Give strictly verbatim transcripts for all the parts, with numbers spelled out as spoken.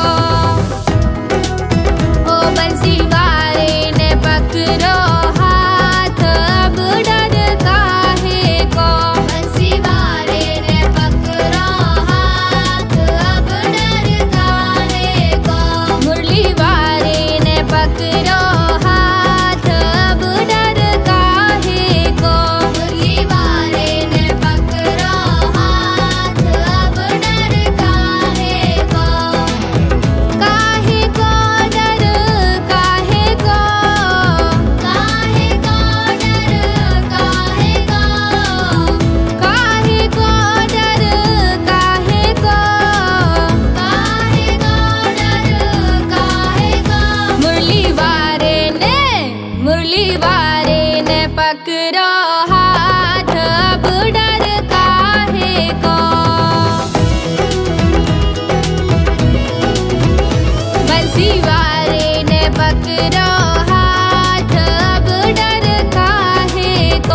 ओ बंसी वाले ने पकड़ो हाथ, अब डर काहे को। बंसी वाले ने पकड़ो हाथ, अब डर काहे को। मुरली वाले ने पकड़ो हाथ, अब डर काहे को। मुरली वाले ने पकड़ो हाथ, अब डर काहे को। काहे को डर काहे को। काहे को डर काहे को। काहे को डर काहे को। काहे को डर काहे को। मुरली वाले ने मुरली वाले ने पकड़ो हाथ, अब डर काहे को। बंसी वाले ने पकड़ो हाथ, अब डर काहे को।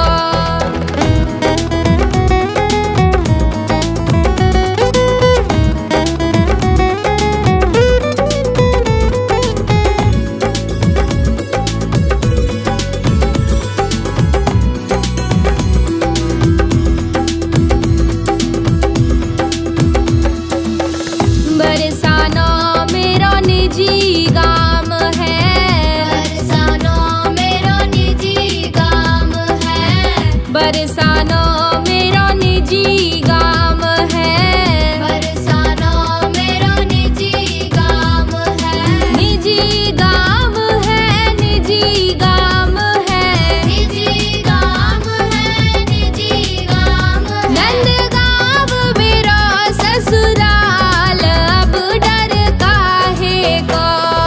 बरसानो मेरो निजी काम है। बरसानो मेरो निजी काम है। बरसानो मेरो निजी काम है। बरसानो मेरो निजी काम है। निजी काम है। निजी काम है। निजी काम है। निजी काम है। नंदगांव मेरो ससुराल, अब डर काहे को।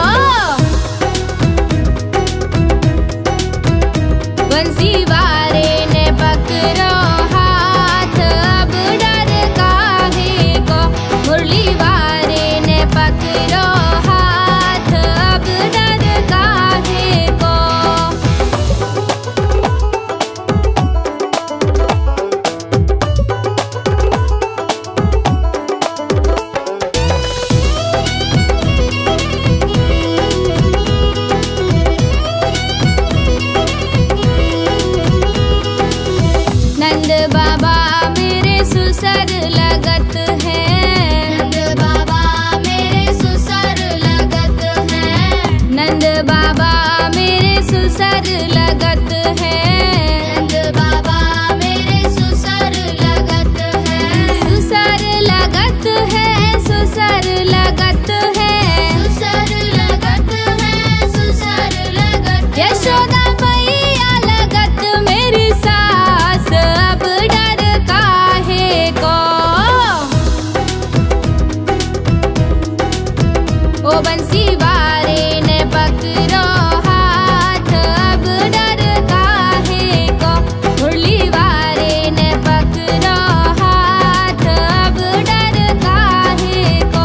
बंसी वाले ने पकड़ो हाथ, अब डर काहे को। मुरली वाले ने पकड़ो हाथ, अब डर काहे को। नंद बाबा मेरे सुसर लगत है। नंद बाबा मेरे सुसर लगत है। नंद बाबा मेरे सुसर लगत है। नंद बाबा मेरे सुसर लगत है। सुसर लगत है। सुसर लगत है। सुसर लगत है। सुसर लगत। यशोदा मैया लगत मेरी सास, अब डर काहे को। ओ बंसी वाले ने पकड़ो हाथ, अब डर काहे को। मुरली वाले ने पकड़ो हाथ, अब डर काहे को।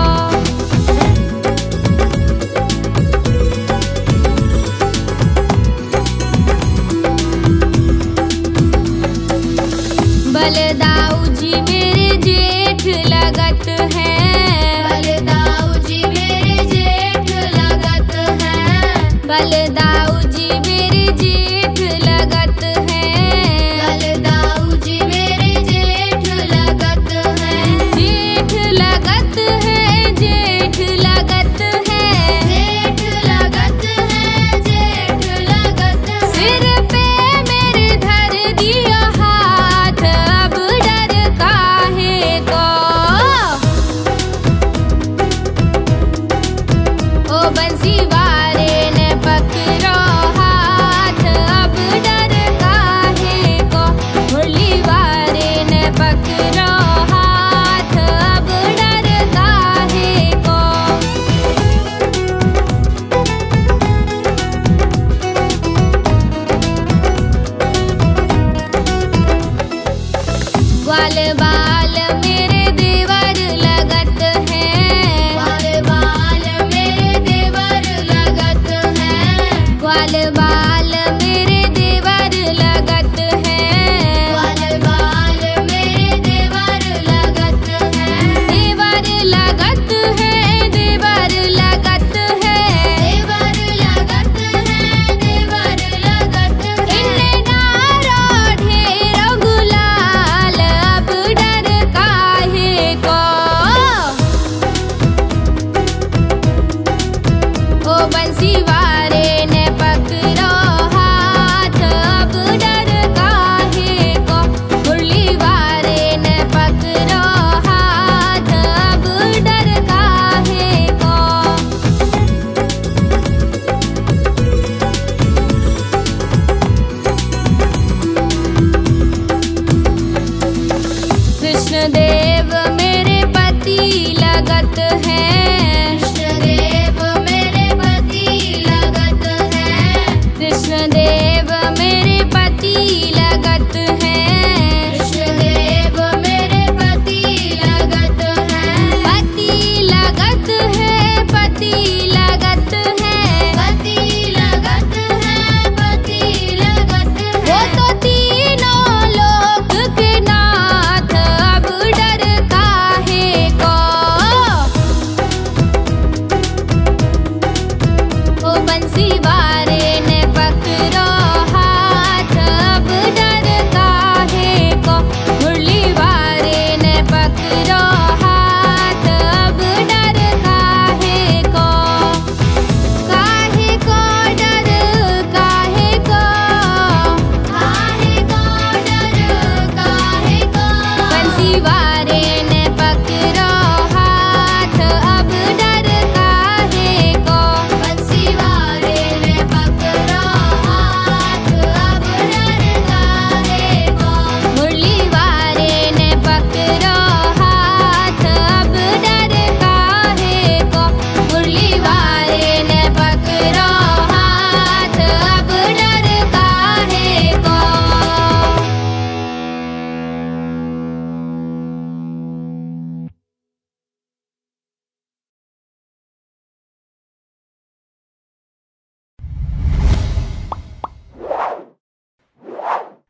बलदाऊ जी मेरे जेठ लगत है। बलदाऊ जी मेरे जेठ लगत है। बलदाऊ जी मेरे जेठ लगत है। बलदाऊ जी मेरे जेठ लगत है। जेठ लगत है। जेठ लगत है। जेठ लगत है। जेठ लगत है। सिर पे मेरे धर दिया हाथ, अब डर काहे को। ओ बंसी वाले ने पकड़ो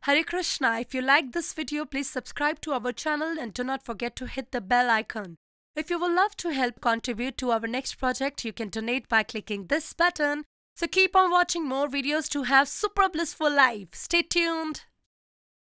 Hare Krishna. If you like this video, please subscribe to our channel and do not forget to hit the bell icon. If you would love to help contribute to our next project, you can donate by clicking this button. So keep on watching more videos to have super blissful life. Stay tuned.